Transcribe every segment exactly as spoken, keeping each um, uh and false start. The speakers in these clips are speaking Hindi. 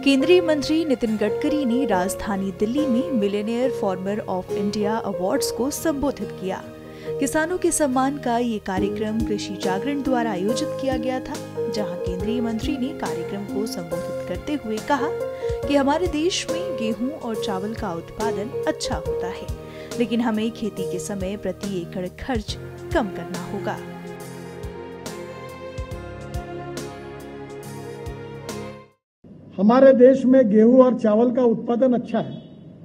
केंद्रीय मंत्री नितिन गडकरी ने राजधानी दिल्ली में millionaire farmer of India awards को संबोधित किया। किसानों के सम्मान का ये कार्यक्रम कृषि जागरण द्वारा आयोजित किया गया था, जहां केंद्रीय मंत्री ने कार्यक्रम को संबोधित करते हुए कहा कि हमारे देश में गेहूं और चावल का उत्पादन अच्छा होता है, लेकिन हमें खेती के समय प्रति एकड़ खर्च कम करना होगा। हमारे देश में गेहूं और चावल का उत्पादन अच्छा है,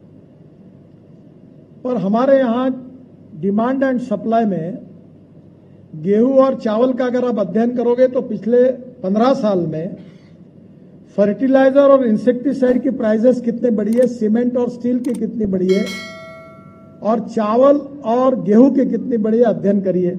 पर हमारे यहाँ डिमांड एंड सप्लाई में गेहूं और चावल का अगर आप अध्ययन करोगे तो पिछले पंद्रह साल में फर्टिलाइजर और इंसेक्टिसाइड की प्राइसेस कितने बढ़ी है, सीमेंट और स्टील की कितनी बढ़ी है, और चावल और गेहूं की कितनी बढ़ी है, अध्ययन करिए।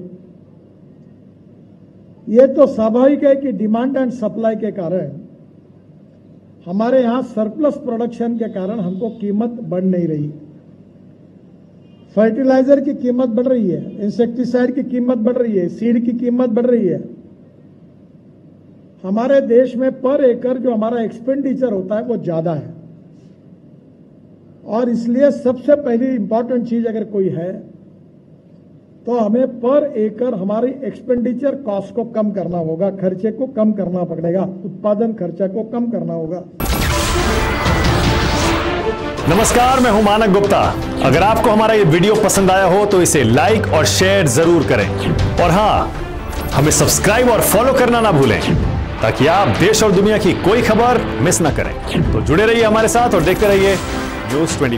ये तो स्वाभाविक है कि डिमांड एंड सप्लाई के कारण हमारे यहाँ सरप्लस प्रोडक्शन के कारण हमको कीमत बढ़ नहीं रही। फर्टिलाइजर की कीमत बढ़ रही है, इंसेक्टिसाइड की कीमत बढ़ रही है, सीड की कीमत बढ़ रही है। हमारे देश में पर एकड़ जो हमारा एक्सपेंडिचर होता है वो ज्यादा है, और इसलिए सबसे पहली इंपॉर्टेंट चीज अगर कोई है तो हमें पर एकड़ हमारी एक्सपेंडिचर कॉस्ट को कम करना होगा, खर्चे को कम करना पड़ेगा, उत्पादन खर्चा को कम करना होगा। नमस्कार, मैं हूं मानक गुप्ता। अगर आपको हमारा ये वीडियो पसंद आया हो तो इसे लाइक और शेयर जरूर करें, और हां, हमें सब्सक्राइब और फॉलो करना ना भूलें ताकि आप देश और दुनिया की कोई खबर मिस ना करें। तो जुड़े रहिए हमारे साथ और देखते रहिए न्यूज़ ट्वेंटी।